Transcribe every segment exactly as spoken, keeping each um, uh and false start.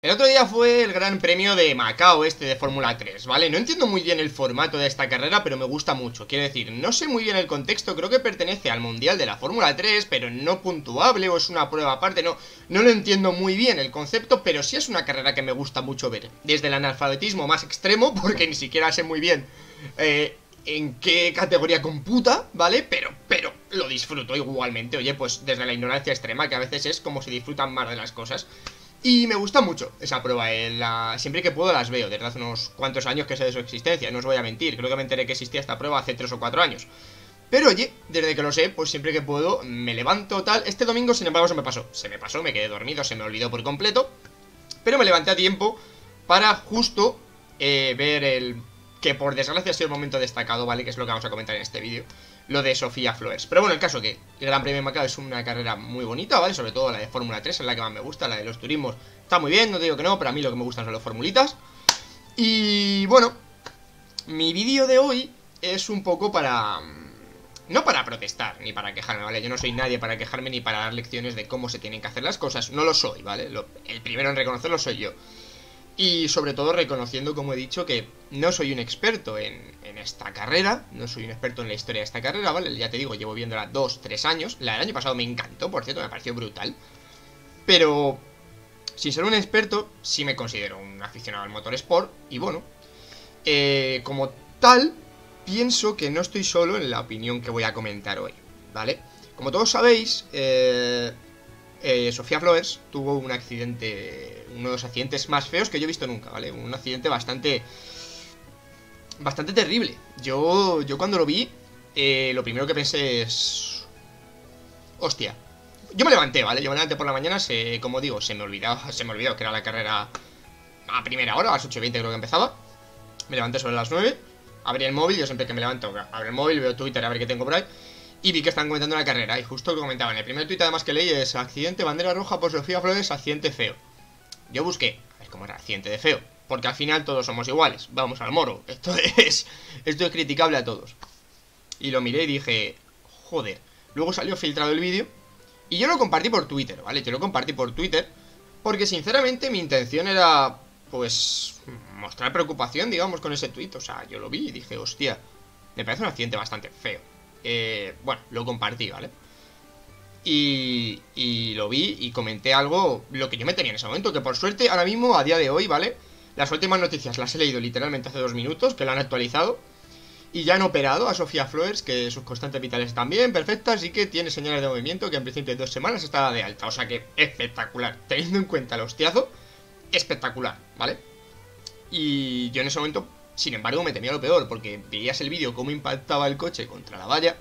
El otro día fue el Gran Premio de Macao este de Fórmula tres, ¿vale? No entiendo muy bien el formato de esta carrera, pero me gusta mucho. Quiero decir, no sé muy bien el contexto, creo que pertenece al Mundial de la Fórmula tres, pero no puntuable o es una prueba aparte, no, no lo entiendo muy bien el concepto, pero sí es una carrera que me gusta mucho ver. Desde el analfabetismo más extremo, porque ni siquiera sé muy bien eh, en qué categoría computa, ¿vale? Pero, pero lo disfruto igualmente, oye, pues desde la ignorancia extrema, que a veces es como se disfrutan más de las cosas. Y me gusta mucho esa prueba, eh, la... siempre que puedo las veo, desde hace unos cuantos años que sé de su existencia, no os voy a mentir, creo que me enteré que existía esta prueba hace tres o cuatro años. Pero oye, desde que lo sé, pues siempre que puedo me levanto tal. Este domingo sin embargo se me pasó, se me pasó, me quedé dormido, se me olvidó por completo. Pero me levanté a tiempo para justo eh, ver el... que por desgracia ha sido el momento destacado, ¿vale? Que es lo que vamos a comentar en este vídeo, lo de Sofía Flores. Pero bueno, el caso que el Gran Premio de Macao es una carrera muy bonita, ¿vale? Sobre todo la de Fórmula tres, es la que más me gusta. La de los turismos está muy bien, no te digo que no, pero a mí lo que me gustan son los formulitas. Y bueno, mi vídeo de hoy es un poco para... no para protestar, ni para quejarme, ¿vale? Yo no soy nadie para quejarme ni para dar lecciones de cómo se tienen que hacer las cosas. No lo soy, ¿vale? Lo, el primero en reconocerlo soy yo. Y sobre todo reconociendo, como he dicho, que no soy un experto en, en esta carrera. No soy un experto en la historia de esta carrera, ¿vale? Ya te digo, llevo viéndola dos, tres años. La del año pasado me encantó, por cierto, me pareció brutal. Pero, sin ser un experto, sí me considero un aficionado al motorsport. Y bueno, eh, como tal, pienso que no estoy solo en la opinión que voy a comentar hoy, ¿vale? Como todos sabéis, eh... Eh, Sofía Flores tuvo un accidente, uno de los accidentes más feos que yo he visto nunca, ¿vale? Un accidente bastante, bastante terrible. Yo, yo cuando lo vi, eh, lo primero que pensé es... hostia. Yo me levanté, ¿vale? Yo me levanté por la mañana, se, como digo, se me olvidó, se me olvidó que era la carrera a primera hora, a las ocho y veinte creo que empezaba. Me levanté sobre las nueve, abrí el móvil, yo siempre que me levanto, abro el móvil, veo Twitter a ver qué tengo por ahí. Y vi que estaban comentando la carrera, y justo lo que comentaban, el primer tuit además que leí es: accidente, bandera roja por Sofía Flores, accidente feo. Yo busqué, a ver cómo era accidente de feo, porque al final todos somos iguales, vamos al moro, esto es, esto es criticable a todos. Y lo miré y dije, joder. Luego salió filtrado el vídeo, y yo lo compartí por Twitter, ¿vale? Yo lo compartí por Twitter, porque sinceramente mi intención era, pues, mostrar preocupación, digamos, con ese tuit. O sea, yo lo vi y dije, hostia, me parece un accidente bastante feo. Eh, bueno, lo compartí, ¿vale? Y, y lo vi y comenté algo, lo que yo me tenía en ese momento, que por suerte ahora mismo, a día de hoy, ¿vale? Las últimas noticias las he leído literalmente hace dos minutos, que lo han actualizado. Y ya han operado a Sofía Flores, que sus constantes vitales están bien, perfectas, y que tiene señales de movimiento, que en principio en dos semanas está de alta. O sea que espectacular, teniendo en cuenta el hostiazo, espectacular, ¿vale? Y yo en ese momento... sin embargo, me temía lo peor, porque veías el vídeo cómo impactaba el coche contra la valla.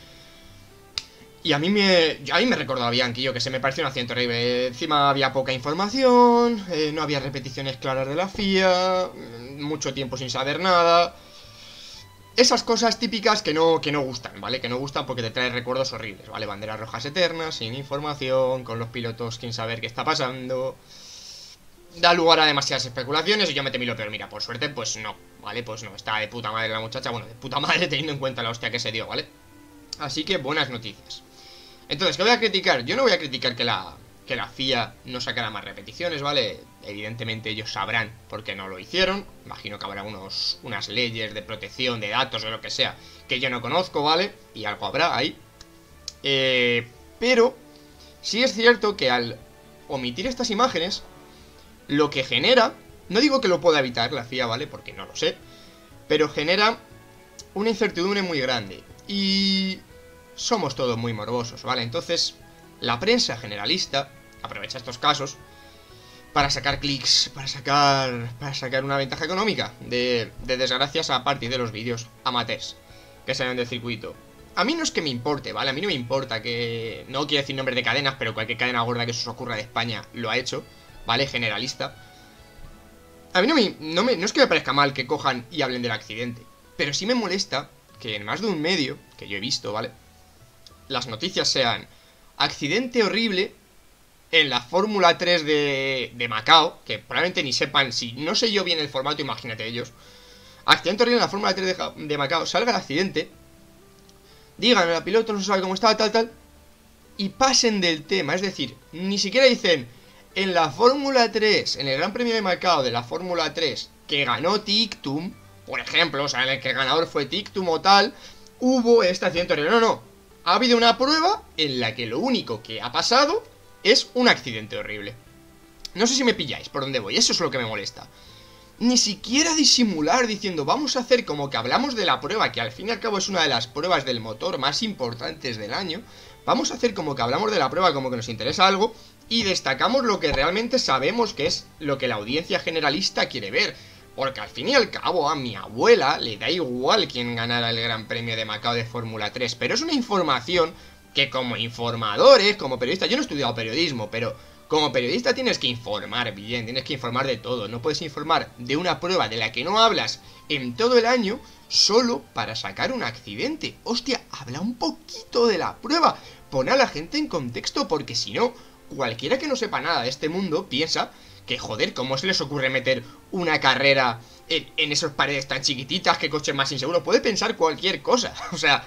Y a mí me a mí me recordaba Bianchi, que se me pareció un accidente horrible. Encima había poca información, eh, no había repeticiones claras de la F I A, mucho tiempo sin saber nada. Esas cosas típicas que no, que no gustan, ¿vale? Que no gustan porque te traen recuerdos horribles, ¿vale? Banderas rojas eternas, sin información, con los pilotos sin saber qué está pasando... da lugar a demasiadas especulaciones y yo me temí lo peor. Mira, por suerte, pues no, ¿vale? Pues no, está de puta madre la muchacha. Bueno, de puta madre teniendo en cuenta la hostia que se dio, ¿vale? Así que buenas noticias. Entonces, ¿qué voy a criticar? Yo no voy a criticar que la, que la F I A no sacara más repeticiones, ¿vale? Evidentemente ellos sabrán por qué no lo hicieron. Imagino que habrá unos, unas leyes de protección de datos o lo que sea que yo no conozco, ¿vale? Y algo habrá ahí. Eh, pero sí es cierto que al omitir estas imágenes, lo que genera, no digo que lo pueda evitar la F I A, ¿vale? Porque no lo sé, pero genera una incertidumbre muy grande. Y somos todos muy morbosos, ¿vale? Entonces, la prensa generalista aprovecha estos casos para sacar clics, para sacar para sacar una ventaja económica de, de desgracias a partir de los vídeos amateurs que salen del circuito. A mí no es que me importe, ¿vale? A mí no me importa que... no quiero decir nombres de cadenas, pero cualquier cadena gorda que se os ocurra de España lo ha hecho, ¿vale? Generalista. A mí no me, no me... no es que me parezca mal que cojan y hablen del accidente, pero sí me molesta que en más de un medio que yo he visto, ¿vale? Las noticias sean accidente horrible en la Fórmula tres de, de Macao, que probablemente ni sepan, si no sé yo bien el formato, imagínate ellos. Accidente horrible en la Fórmula tres de, de Macao, salga el accidente, digan, el piloto no sabe cómo estaba, tal, tal, y pasen del tema. Es decir, ni siquiera dicen En la Fórmula tres, en el Gran Premio de Macao de la Fórmula tres, que ganó Tictum, por ejemplo, o sea, en el que el ganador fue Tictum o tal, hubo este accidente horrible. No, no, ha habido una prueba en la que lo único que ha pasado es un accidente horrible. No sé si me pilláis por dónde voy, eso es lo que me molesta. Ni siquiera disimular diciendo vamos a hacer como que hablamos de la prueba, que al fin y al cabo es una de las pruebas del motor más importantes del año. Vamos a hacer como que hablamos de la prueba, como que nos interesa algo, y destacamos lo que realmente sabemos que es lo que la audiencia generalista quiere ver. Porque al fin y al cabo a mi abuela le da igual quién ganara el Gran Premio de Macao de Fórmula tres, pero es una información que como informadores, como periodistas, yo no he estudiado periodismo, pero como periodista tienes que informar bien, tienes que informar de todo. No puedes informar de una prueba de la que no hablas en todo el año solo para sacar un accidente. Hostia, habla un poquito de la prueba, pon a la gente en contexto, porque si no, cualquiera que no sepa nada de este mundo piensa que, joder, ¿cómo se les ocurre meter una carrera en, en esas paredes tan chiquititas, que coches más inseguros? Puede pensar cualquier cosa, o sea,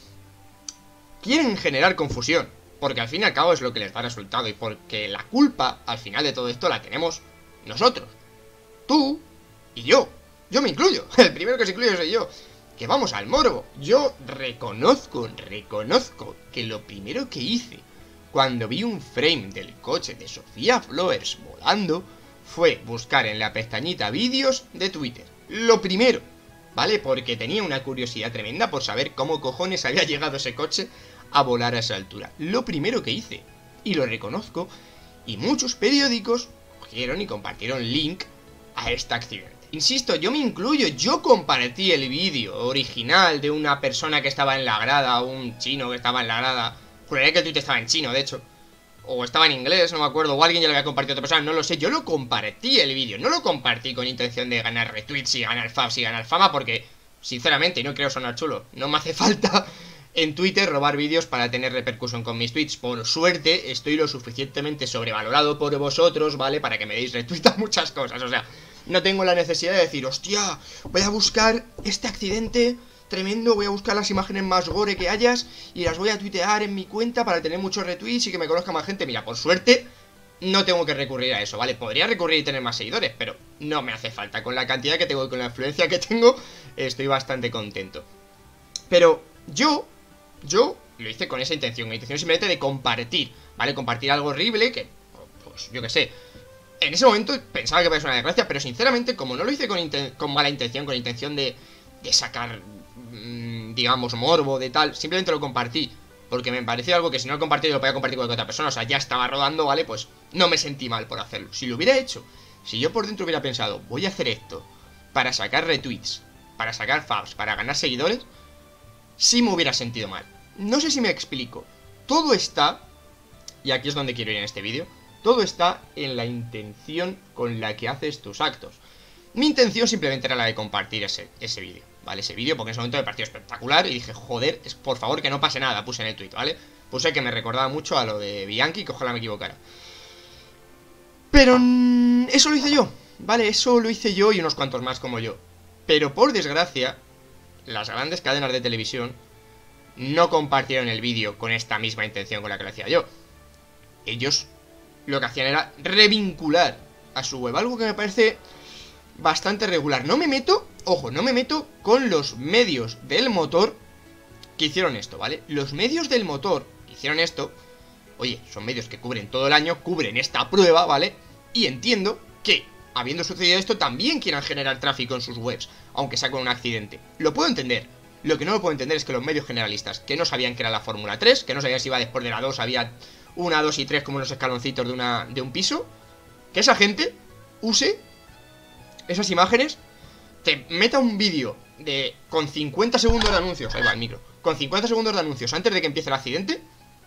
quieren generar confusión, porque al fin y al cabo es lo que les da resultado, y porque la culpa, al final de todo esto, la tenemos nosotros, tú y yo. Yo me incluyo, el primero que se incluye soy yo, que vamos al morbo. Yo reconozco, reconozco que lo primero que hice cuando vi un frame del coche de Sofía Flowers volando fue buscar en la pestañita vídeos de Twitter. Lo primero, ¿vale? Porque tenía una curiosidad tremenda por saber cómo cojones había llegado ese coche a volar a esa altura. Lo primero que hice, y lo reconozco, y muchos periódicos cogieron y compartieron link a este accidente. Insisto, yo me incluyo, yo compartí el vídeo original de una persona que estaba en la grada, un chino que estaba en la grada. Juraría que el tweet estaba en chino, de hecho, o estaba en inglés, no me acuerdo, o alguien ya lo había compartido a otra persona, no lo sé. Yo lo compartí el vídeo, no lo compartí con intención de ganar retweets y ganar faps y ganar fama, porque, sinceramente, y no creo sonar chulo, no me hace falta en Twitter robar vídeos para tener repercusión con mis tweets. Por suerte, estoy lo suficientemente sobrevalorado por vosotros, ¿vale? Para que me deis retweet a muchas cosas, o sea, no tengo la necesidad de decir, hostia, voy a buscar este accidente tremendo, voy a buscar las imágenes más gore que hayas y las voy a tuitear en mi cuenta para tener muchos retweets y que me conozca más gente. Mira, por suerte no tengo que recurrir a eso, ¿vale? Podría recurrir y tener más seguidores, pero no me hace falta. Con la cantidad que tengo y con la influencia que tengo, estoy bastante contento. Pero yo, yo lo hice con esa intención, la intención simplemente de compartir, ¿vale? Compartir algo horrible que, pues yo qué sé, en ese momento pensaba que iba a ser una desgracia, pero sinceramente, como no lo hice con, con mala intención, con intención de, de sacar, mmm, digamos, morbo, de tal, simplemente lo compartí, porque me parecía algo que si no lo compartí lo podía compartir con otra persona, o sea, ya estaba rodando, ¿vale? Pues no me sentí mal por hacerlo. Si lo hubiera hecho, si yo por dentro hubiera pensado, voy a hacer esto para sacar retweets, para sacar faps, para ganar seguidores, sí me hubiera sentido mal. No sé si me explico. Todo está, y aquí es donde quiero ir en este vídeo, todo está en la intención con la que haces tus actos. Mi intención simplemente era la de compartir ese, ese vídeo, ¿vale? Ese vídeo, porque en ese momento me pareció espectacular y dije, joder, es, por favor que no pase nada, puse en el tweet, ¿vale? Puse que me recordaba mucho a lo de Bianchi, que ojalá me equivocara. Pero mmm, eso lo hice yo, ¿vale? Eso lo hice yo y unos cuantos más como yo. Pero por desgracia, las grandes cadenas de televisión no compartieron el vídeo con esta misma intención con la que lo hacía yo. Ellos lo que hacían era revincular a su web, algo que me parece bastante regular. No me meto, ojo, no me meto con los medios del motor que hicieron esto, ¿vale? Los medios del motor que hicieron esto, oye, son medios que cubren todo el año, cubren esta prueba, ¿vale? Y entiendo que, habiendo sucedido esto, también quieran generar tráfico en sus webs, aunque sea con un accidente. Lo puedo entender. Lo que no lo puedo entender es que los medios generalistas, que no sabían que era la Fórmula tres, que no sabían si iba después de la dos, había una, dos y tres como unos escaloncitos de, una, de un piso, que esa gente use esas imágenes, te meta un vídeo de con cincuenta segundos de anuncios, ahí va el micro, con cincuenta segundos de anuncios antes de que empiece el accidente,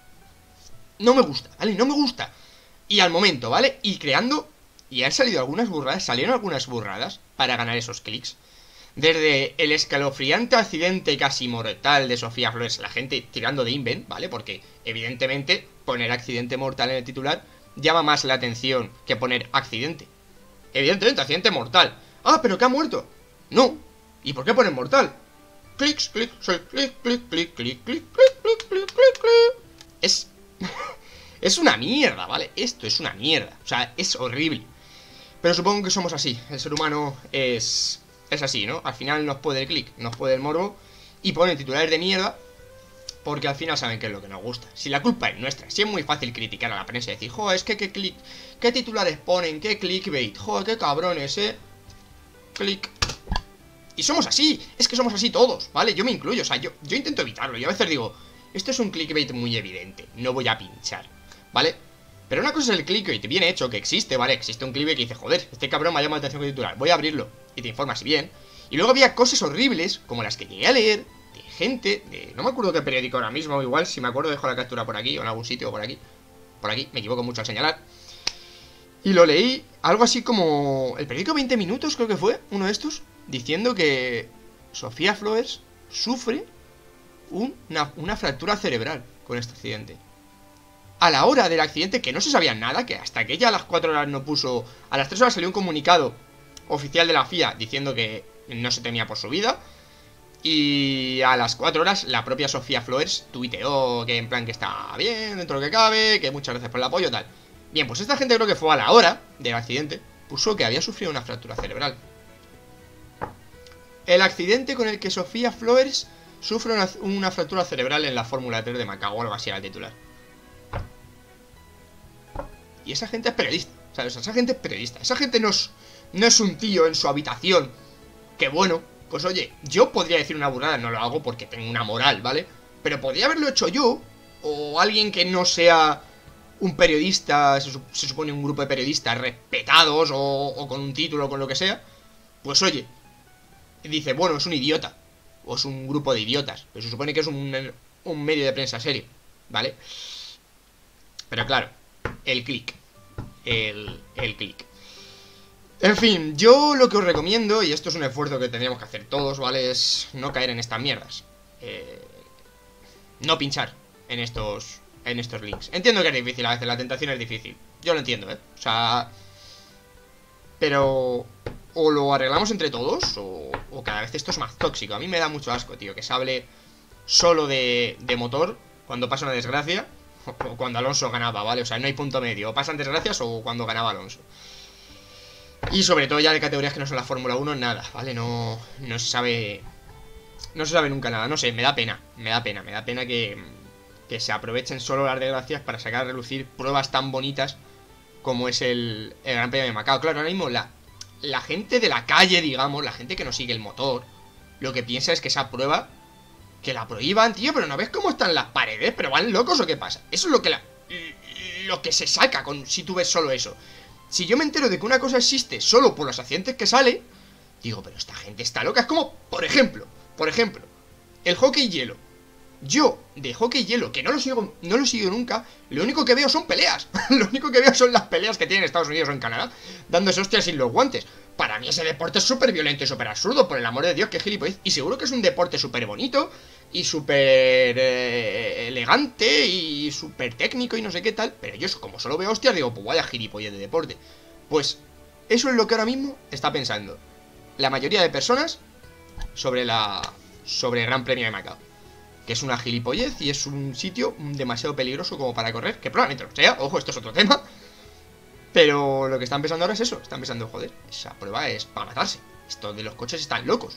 no me gusta, ¿vale? No me gusta. Y al momento, ¿vale? Y creando, y han salido algunas burradas, salieron algunas burradas para ganar esos clics. Desde el escalofriante accidente casi mortal de Sofía Flores, la gente tirando de invent, ¿vale? Porque evidentemente poner accidente mortal en el titular llama más la atención que poner accidente. Evidentemente, accidente mortal. Ah, pero que ha muerto. No. ¿Y por qué ponen mortal? Clics, clic, clic, clic, clic, clic, clic, clic, clic, clic, clic, clic. Es... Es una mierda, ¿vale? Esto es una mierda, o sea, es horrible. Pero supongo que somos así, el ser humano es... es así, ¿no? Al final nos puede el click, nos puede el morbo y ponen titulares de mierda porque al final saben qué es lo que nos gusta. Si la culpa es nuestra, si es muy fácil criticar a la prensa y decir, joder, es que qué click, qué titulares ponen, qué clickbait, joder, qué cabrones, eh. Click. Y somos así, es que somos así todos, ¿vale? Yo me incluyo, o sea, yo, yo intento evitarlo. Yo a veces digo, esto es un clickbait muy evidente, no voy a pinchar, ¿vale? Pero una cosa es el clickbait bien hecho, que existe, ¿vale? Existe un clickbait que dice, joder, este cabrón me ha llamado la atención con el titular, voy a abrirlo y te informas bien. Y luego había cosas horribles, como las que llegué a leer, de gente, de... no me acuerdo qué periódico ahora mismo, igual, si me acuerdo dejo la captura por aquí, o en algún sitio, o por aquí. Por aquí, me equivoco mucho al señalar. Y lo leí, algo así como... el periódico veinte minutos, creo que fue, uno de estos, diciendo que Sofía Flores sufre una, una fractura cerebral con este accidente. A la hora del accidente, que no se sabía nada, que hasta que ella a las cuatro horas no puso... a las tres horas salió un comunicado oficial de la F I A diciendo que no se temía por su vida. Y a las cuatro horas la propia Sofía Flores tuiteó que en plan que está bien, dentro de lo que cabe, que muchas gracias por el apoyo, tal. Bien, pues esta gente creo que fue a la hora del accidente, puso que había sufrido una fractura cerebral. El accidente con el que Sofía Flores sufre una, una fractura cerebral en la Fórmula tres de Macao, o algo así era el titular. Y esa gente es periodista, ¿sabes? Esa gente es periodista. Esa gente no es, no es un tío en su habitación. Que bueno, pues oye, yo podría decir una burrada, no lo hago porque tengo una moral, ¿vale? Pero podría haberlo hecho yo, o alguien que no sea un periodista, se, se supone un grupo de periodistas respetados, o, o con un título, o con lo que sea. Pues oye, dice, bueno, es un idiota, o es un grupo de idiotas, pero se supone que es un, un medio de prensa serio, ¿vale? Pero claro, el click, el, el click. En fin, yo lo que os recomiendo, y esto es un esfuerzo que tendríamos que hacer todos, ¿vale? Es no caer en estas mierdas. Eh, no pinchar en estos, en estos links. Entiendo que es difícil, a veces la tentación es difícil. Yo lo entiendo, ¿eh? O sea... Pero... o lo arreglamos entre todos, o, o cada vez esto es más tóxico. A mí me da mucho asco, tío, que se hable solo de, de motor cuando pasa una desgracia, o, o cuando Alonso ganaba, ¿vale? O sea, no hay punto medio. O pasan desgracias o cuando ganaba Alonso. Y sobre todo ya de categorías que no son la Fórmula uno, nada, ¿vale? No, no se sabe... No se sabe nunca nada, no sé, me da pena, me da pena, me da pena que, que se aprovechen solo las desgracias para sacar a relucir pruebas tan bonitas como es el, el Gran Premio de Macao. Claro, ahora mismo la, la gente de la calle, digamos, la gente que no sigue el motor, lo que piensa es que esa prueba, que la prohíban, tío, pero ¿no ves cómo están las paredes? ¿Pero van locos o qué pasa? Eso es lo que la, lo que se saca con, si tú ves solo eso. Si yo me entero de que una cosa existe solo por los accidentes que sale, digo, pero esta gente está loca. Es como, por ejemplo, por ejemplo, el hockey hielo. Yo, de hockey hielo, que no lo sigo, no lo sigo nunca, lo único que veo son peleas. Lo único que veo son las peleas que tienen en Estados Unidos o en Canadá, dándose hostias sin los guantes. Para mí ese deporte es súper violento y súper absurdo, por el amor de Dios, que gilipollez. Y seguro que es un deporte súper bonito y súper eh, elegante y súper técnico y no sé qué tal. Pero yo, como solo veo hostias, digo, pues vaya gilipollez de deporte. Pues eso es lo que ahora mismo está pensando la mayoría de personas sobre la sobre el Gran Premio de Macao. Que es una gilipollez y es un sitio demasiado peligroso como para correr. Que probablemente lo sea, ojo, esto es otro tema. Pero lo que están pensando ahora es eso. Están pensando, joder, esa prueba es para matarse. Estos de los coches están locos.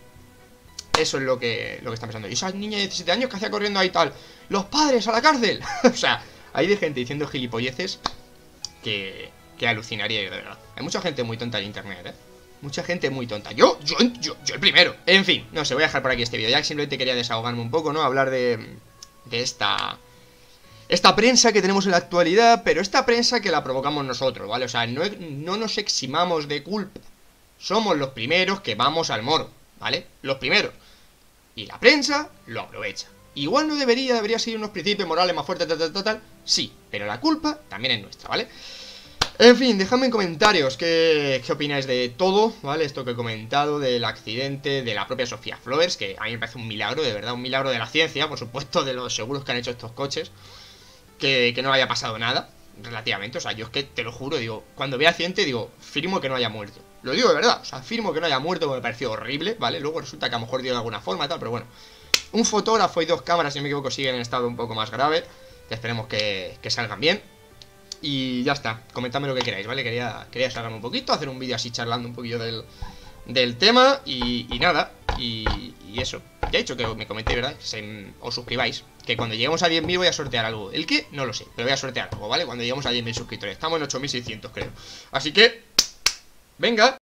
Eso es lo que, lo que están pensando. Y esa niña de diecisiete años que hacía corriendo ahí tal, los padres a la cárcel. O sea, hay de gente diciendo gilipolleces que, que alucinaría, de verdad. Hay mucha gente muy tonta en internet, eh. Mucha gente muy tonta. Yo, yo, yo, yo el primero. En fin, no sé, voy a dejar por aquí este vídeo. Ya que simplemente quería desahogarme un poco, ¿no? Hablar de, de esta... Esta prensa que tenemos en la actualidad, pero esta prensa que la provocamos nosotros, ¿vale? O sea, no, no nos eximamos de culpa. Somos los primeros que vamos al moro, ¿vale? Los primeros. Y la prensa lo aprovecha. Igual no debería, debería seguir unos principios morales más fuertes, tal, tal, tal, tal. Sí, pero la culpa también es nuestra, ¿vale? En fin, dejadme en comentarios qué, qué opináis de todo, ¿vale? Esto que he comentado, del accidente de la propia Sofía Flores, que a mí me parece un milagro, de verdad, un milagro de la ciencia, por supuesto, de los seguros que han hecho estos coches. Que, que no haya pasado nada, relativamente, o sea, yo es que te lo juro, digo, cuando vea accidente, digo, firmo que no haya muerto. Lo digo de verdad, o sea, firmo que no haya muerto, porque me pareció horrible, ¿vale? Luego resulta que a lo mejor dio de alguna forma, tal, pero bueno. Un fotógrafo y dos cámaras, si no me equivoco, siguen en estado un poco más grave. Que esperemos que, que salgan bien. Y ya está, comentadme lo que queráis, ¿vale? Quería, quería salgarme un poquito, hacer un vídeo así charlando un poquillo del, del tema. Y, y nada, y, y eso. Ya he dicho que me comentéis, ¿verdad? Se, os suscribáis, que cuando lleguemos a diez mil voy a sortear algo. ¿El qué? No lo sé, pero voy a sortear algo, ¿vale? Cuando lleguemos a diez mil suscriptores. Estamos en ocho mil seiscientos, creo. Así que, venga.